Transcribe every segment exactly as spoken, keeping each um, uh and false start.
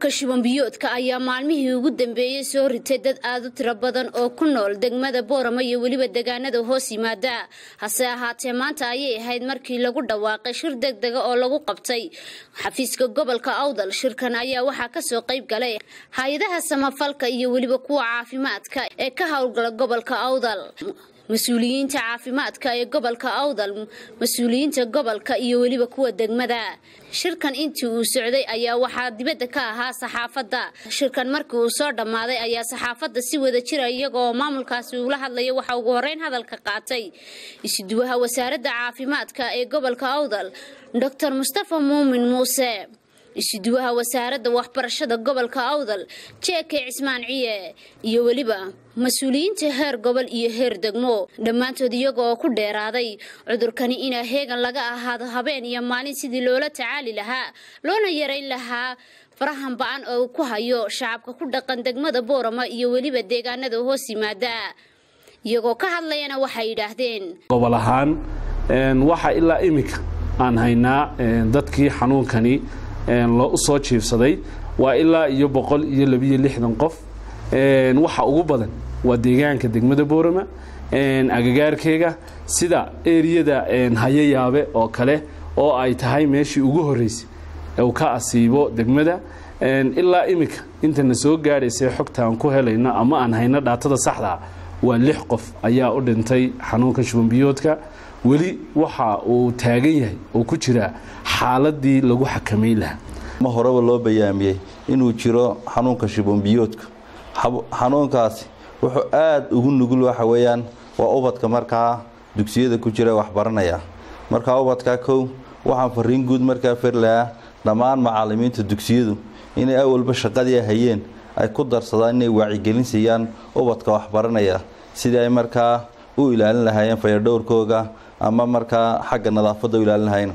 cudurka shuban biyoodka ayaa maalmihii ugu dambeeyay soo ritay dad aad u tiro badan oo ku nool degmada Boorama iyo waliba deegaanada hoos yimaada hase ahaatee maanta ayay ahayd markii lagu dhawaaqay shir degdeg ah oo lagu qabtay xafiiska gobolka Awdal shirkan ayaa waxa ka soo qayb galay hay'adaha samafalka iyo waliba kuwa caafimaadka ee ka hawlgala gobolka Awdal مسؤولينta caafimaadka ee gobolka Awdal mas'uuliyiinta gobolka iyo waliba kuwa degmada shirkan intii uu socday ayaa waxa dibadda ka ahaa saxaafadda shirkan markii uu soo dhamaaday ayaa saxaafadda si wada jir iyagoo maamulkaasi ula hadlay waxa ugu horeyn hadalka qaatay isuduwaha wasaaradda caafimaadka ee gobolka Awdal Doctor Mustafa Muumin Muuse isuduwaha wasaaradda waxbarashada gobolka Awdal Jeeke Cismaan Ciye iyo waliba mas'uuliyiinta heer gobol iyo heer degmo dhamaantood iyagoo ku dheeraaday cudurkani in heegan laga ahaado habeen iyo maalin sidii loola tacaali lahaa loona yareyn lahaa farahan baan oo ku hayo shacabka ku dhaqan degmada Boorama iyo waliba deegaanada hoos yimaada iyagoo ka hadlayana waxay yiraahdeen gobol ahaan een waxa ilaa imika aan haynaa dadkii xanuunkani een loo soo jiifsaday waa ilaa iyo boqol iyo laba iyo lixdan qof een waxa ugu badan waa deegaanka degmada Boorama een agagaarkeega sida eriyada een hayayaabe oo kale oo ay tahay meeshii ugu horeysay ee ka asiibo degmada een ilaa imika inta na soo gaadhaysay xogta aan ku helayna ama aan hayna dhaatada saxda waa lix qof ayaa u dhintay xanuunka shuban biyoodka wali waxa uu taagan yahay oo ku jira xaaladii lagu xakameyn lahaa ma horeba loo bayaamiyay inuu jiro xanuunka shuban biyoodka xanuunkaasi wuxuu aad ugu nugul waxa weeyaan waa ubadka markaa dugsiyada ku jira wax baranaya marka ubadka kow waxaan fariin guud markaa firlaa dhamaan macallimiinta dugsiyadu inay awalba shaqadii hayeen ay ku darsadaan inay wacyigelin siiyaan ubadka wax baranaya sidii ay markaa u ilaalin lahaayeen fayadhowrkooga ama markaa xagga nadaafadda u ilaalin lahaayeen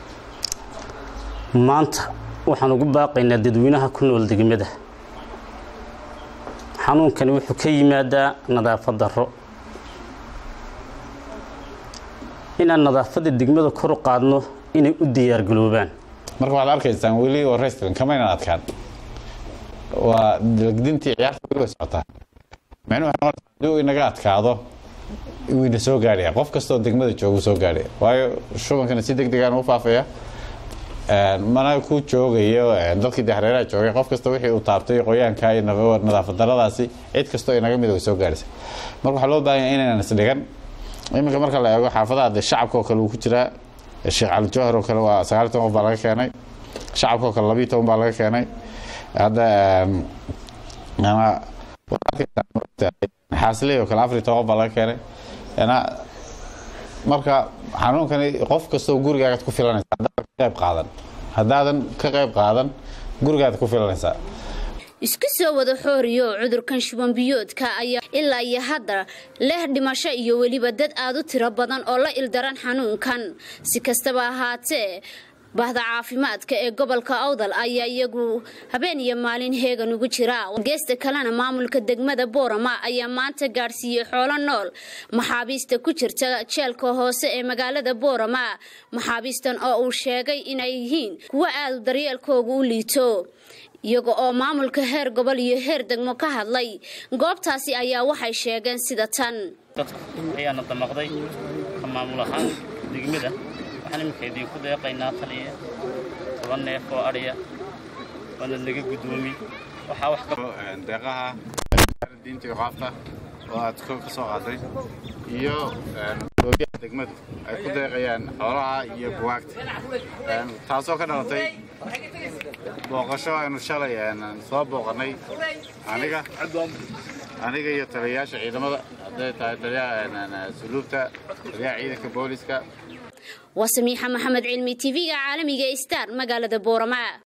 maanta waxaan ugu baaqaynaa dadweynaha ku nool degmada xanuunkani wuxuu ka yimaadaa nadaafad darro inaan nadaafadda degmada kor u qaadno inay u diyaar galoobaan marka waxaad arkaysaan weli oo restaurant kamayna adkaan waa degdintii ciyaarta weli way socotaa macnuhu hadduu inaga adkaado wayna soo gaadhaya qof kastoo degmada jooga soo gaadhaya waayo shubankana si degdeg ah u faafaya mana ku joogayo dadkii daxreeraha joogay qof kasta wixii uu taabtay qoyaanka iyo nadaafad daradaasi cid kastoo inaga mid way soo gaadhaysa marka waxa loo baahan yahay inaan is dhigan iminka marka la eego xaafadaha shacabka oo kale uu ku jiraa Sheekh Cali Jawhar oo kale waa sagaal iyo toban qof baa laga keenay shacabka oo kale laba iyo toban baa laga keenay hadda ama xaasilay oo kale afar iyo toban qof baa laga keenay ana marka xanuunkani qof kasta oo gurigaaga ku filanaysa hadda qayb qaadan hadaadan ka qayb qaadan gurigaaga ku filanaysa isku soo wada xooriyo cudurkan shuban biyoodka ayaa ilaa iyo hadda leh dhimasho iyo waliba dad aad u tiro badan oo la ildaran xanuunkan si kastaba ahaatee bahda caafimaadka ee gobolka Awdal ayaa iyagu habeen iyo maalin heegan ugu jira geesta kalena maamulka degmada Boorama ayaa maanta gaarsiiyay xoolo nool maxaabiista ku jirta jeelka hoose ee magaalada Boorama maxaabiistan oo uu sheegay inay yihiin kuwa aad u daryeelkooda u liito iyaga oo maamulka heer gobol iyo heer degmo ka hadlay goobtaasi ayaa waxay sheegeen sida tan dadku ayaana damaqday maamul ahaan degmada waxaan imikeedii ku deeqaynaa taliye toban neef oo ariya wana laga gudoomi waxa wax ka deeqaha diinta qaafta oo aad ka soo qaaday iyo dowladda degmadu ay ku deeqayaan xoolaha iyo buwaagta taasoo ka dhalatay booqasho aynu shalay soo booqanay aniga aniga iyo taliyayaasha ciidamada haday tahay taliyaha suluubta taliyaha ciidanka booliska وسميحة محمد علمي تي في عالمي ستار مقالة بورما.